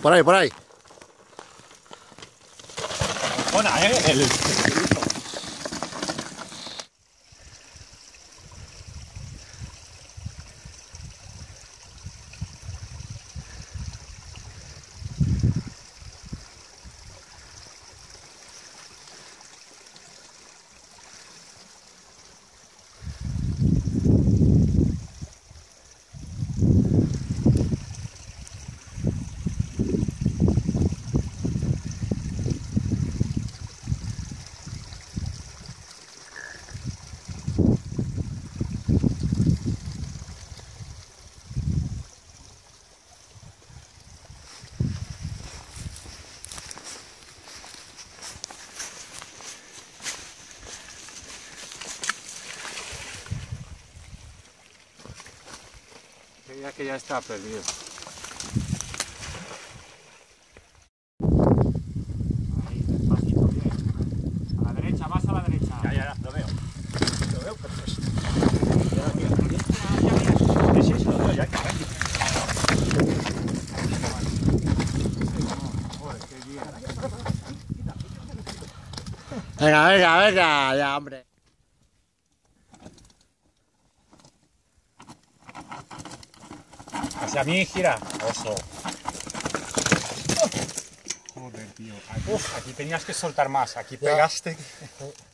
Por ahí, por ahí. Hola, el... Creía que ya estaba perdido. Ahí, despacito, bien. A la derecha, más a la derecha. Ya, lo veo. Lo veo perfecto. Ya, sí, lo veo, ya, Venga, venga, venga, ya, hombre. Hacia mí, gira. Oso. Joder, tío. Aquí tenías que soltar más. Aquí pegaste.